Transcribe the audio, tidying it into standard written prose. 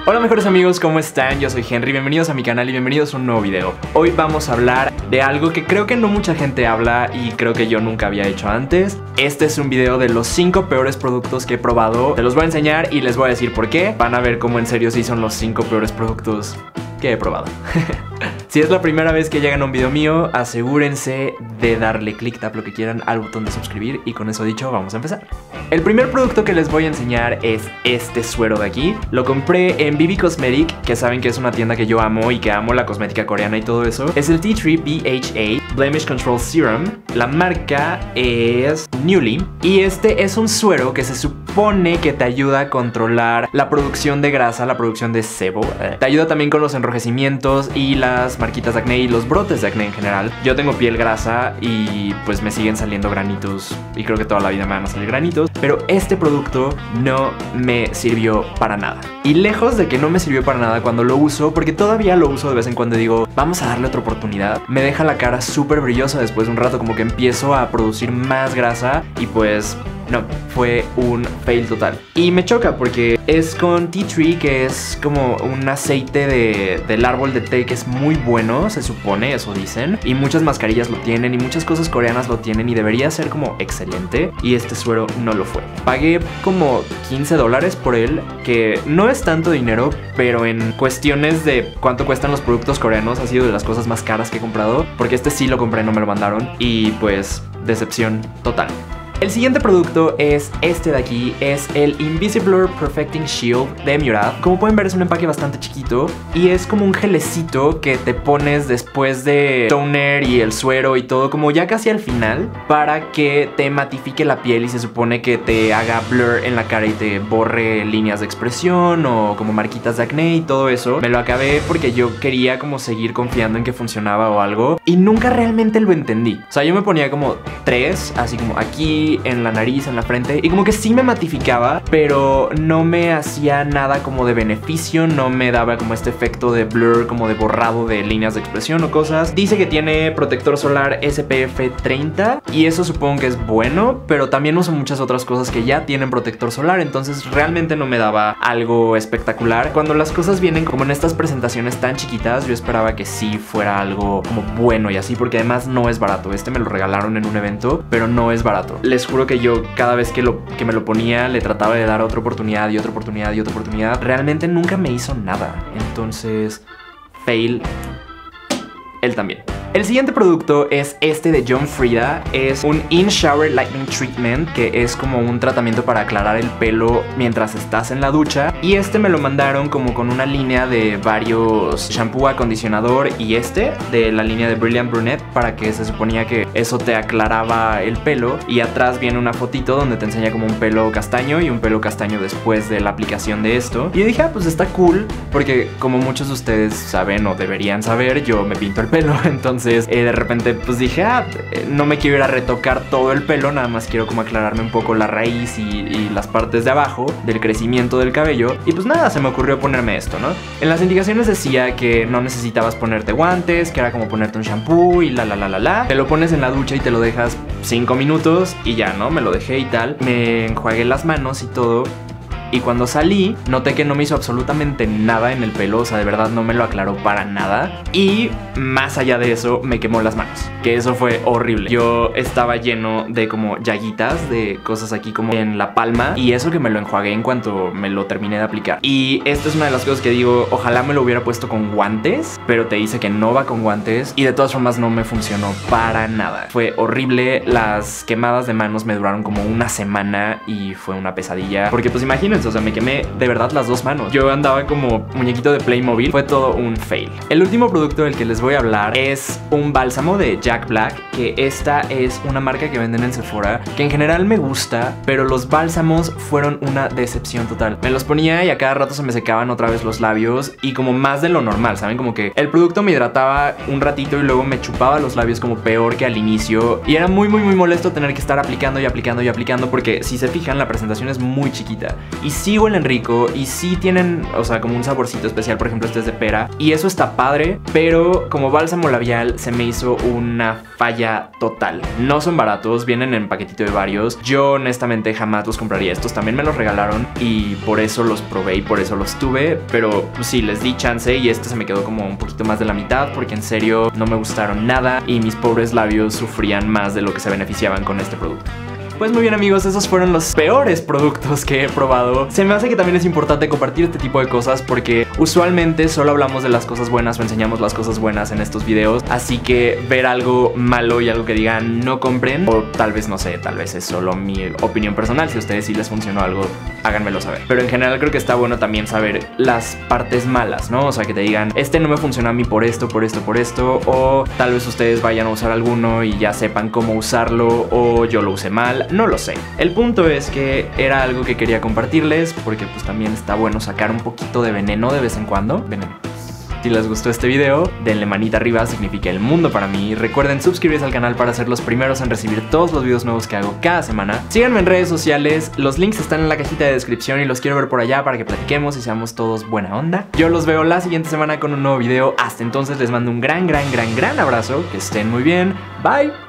Hola mejores amigos, ¿cómo están? Yo soy Henry, bienvenidos a mi canal y bienvenidos a un nuevo video. Hoy vamos a hablar de algo que creo que no mucha gente habla y creo que yo nunca había hecho antes. Este es un video de los 5 peores productos que he probado. Te los voy a enseñar y les voy a decir por qué. Van a ver cómo en serio sí son los 5 peores productos que he probado. Si es la primera vez que llegan a un video mío, asegúrense de darle click, tap lo que quieran al botón de suscribir. Y con eso dicho, vamos a empezar. El primer producto que les voy a enseñar es este suero de aquí. Lo compré en BB Cosmetic, que saben que es una tienda que yo amo y que amo la cosmética coreana y todo eso. Es el Tea Tree BHA Blemish Control Serum. La marca es Newly. Y este es un suero que se supone que te ayuda a controlar la producción de grasa, la producción de sebo. Te ayuda también con los enrojecimientos y las marquitas de acné y los brotes de acné en general. Yo tengo piel grasa y pues me siguen saliendo granitos y creo que toda la vida me van a salir granitos, pero este producto no me sirvió para nada. Y lejos de que no me sirvió para nada cuando lo uso, porque todavía lo uso de vez en cuando y digo, vamos a darle otra oportunidad, me deja la cara súper brillosa después de un rato, como que empiezo a producir más grasa y pues no, fue un fail total. Y me choca porque es con Tea Tree, que es como un aceite del árbol de té que es muy bueno, se supone, eso dicen. Y muchas mascarillas lo tienen y muchas cosas coreanas lo tienen y debería ser como excelente. Y este suero no lo fue. Pagué como $15 por él, que no es tanto dinero, pero en cuestiones de cuánto cuestan los productos coreanos ha sido de las cosas más caras que he comprado. Porque este sí lo compré, no me lo mandaron. Y pues, decepción total. El siguiente producto es este de aquí, es el Invisiblur Perfecting Shield de Murad. Como pueden ver es un empaque bastante chiquito y es como un gelecito que te pones después de toner y el suero y todo, como ya casi al final, para que te matifique la piel y se supone que te haga blur en la cara y te borre líneas de expresión o como marquitas de acné y todo eso. Me lo acabé porque yo quería como seguir confiando en que funcionaba o algo y nunca realmente lo entendí. O sea, yo me ponía como 3, así como aquí, en la nariz, en la frente, y como que sí me matificaba, pero no me hacía nada como de beneficio, no me daba como este efecto de blur, como de borrado de líneas de expresión o cosas. Dice que tiene protector solar SPF 30 y eso supongo que es bueno, pero también uso muchas otras cosas que ya tienen protector solar, entonces realmente no me daba algo espectacular. Cuando las cosas vienen como en estas presentaciones tan chiquitas, yo esperaba que sí fuera algo como bueno y así, porque además no es barato. Este me lo regalaron en un evento, pero no es barato. Les juro que yo cada vez que me lo ponía le trataba de dar otra oportunidad y otra oportunidad y otra oportunidad. Realmente nunca me hizo nada. Entonces, fail. Él también. El siguiente producto es este de John Frieda. Es un In-Shower Lightening Treatment, que es como un tratamiento para aclarar el pelo mientras estás en la ducha. Y este me lo mandaron como con una línea de varios shampoo, acondicionador y este de la línea de Brilliant Brunette, para que se suponía que eso te aclaraba el pelo. Y atrás viene una fotito donde te enseña como un pelo castaño y un pelo castaño después de la aplicación de esto. Y yo dije, pues está cool, porque como muchos de ustedes saben o deberían saber, yo me pinto el pelo, entonces de repente pues dije, no me quiero ir a retocar todo el pelo, nada más quiero como aclararme un poco la raíz y las partes de abajo del crecimiento del cabello. Y pues nada, se me ocurrió ponerme esto, ¿no? En las indicaciones decía que no necesitabas ponerte guantes, que era como ponerte un shampoo y te lo pones en la ducha y te lo dejas 5 minutos y ya, ¿no? Me lo dejé y tal, me enjuagué las manos y todo. Y cuando salí, noté que no me hizo absolutamente nada en el pelo. O sea, de verdad no me lo aclaró para nada. Y más allá de eso, me quemó las manos, que eso fue horrible. Yo estaba lleno de como llaguitas, de cosas aquí como en la palma. Y eso que me lo enjuagué en cuanto me lo terminé de aplicar. Y esta es una de las cosas que digo, ojalá me lo hubiera puesto con guantes, pero te dice que no va con guantes. Y de todas formas no me funcionó para nada. Fue horrible. Las quemadas de manos me duraron como una semana y fue una pesadilla. Porque pues imagínense, o sea, me quemé de verdad las 2 manos. Yo andaba como muñequito de Playmobil. Fue todo un fail. El último producto del que les voy a hablar es un bálsamo de Jack Black, que esta es una marca que venden en Sephora, que en general me gusta, pero los bálsamos fueron una decepción total. Me los ponía y a cada rato se me secaban otra vez los labios y como más de lo normal, ¿saben? Como que el producto me hidrataba un ratito y luego me chupaba los labios como peor que al inicio y era muy molesto tener que estar aplicando y aplicando y aplicando, porque si se fijan la presentación es muy chiquita y y sí huelen rico y sí tienen, o sea, como un saborcito especial. Por ejemplo, este es de pera y eso está padre, pero como bálsamo labial se me hizo una falla total. No son baratos, vienen en paquetito de varios. Yo honestamente jamás los compraría. Estos también me los regalaron y por eso los probé y por eso los tuve, pero pues sí, les di chance y este se me quedó como un poquito más de la mitad porque en serio no me gustaron nada y mis pobres labios sufrían más de lo que se beneficiaban con este producto. Pues muy bien amigos, esos fueron los peores productos que he probado. Se me hace que también es importante compartir este tipo de cosas porque usualmente solo hablamos de las cosas buenas o enseñamos las cosas buenas en estos videos. Así que ver algo malo y algo que digan no compren, o tal vez no sé, tal vez es solo mi opinión personal. Si a ustedes sí les funcionó algo, háganmelo saber. Pero en general creo que está bueno también saber las partes malas, ¿no? O sea, que te digan, este no me funcionó a mí por esto, por esto, por esto. O tal vez ustedes vayan a usar alguno y ya sepan cómo usarlo, o yo lo usé mal. No lo sé. El punto es que era algo que quería compartirles porque pues también está bueno sacar un poquito de veneno de vez en cuando. Veneno. Si les gustó este video, denle manita arriba, significa el mundo para mí. Recuerden suscribirse al canal para ser los primeros en recibir todos los videos nuevos que hago cada semana. Síganme en redes sociales, los links están en la cajita de descripción y los quiero ver por allá para que platiquemos y seamos todos buena onda. Yo los veo la siguiente semana con un nuevo video. Hasta entonces les mando un gran abrazo, que estén muy bien. Bye.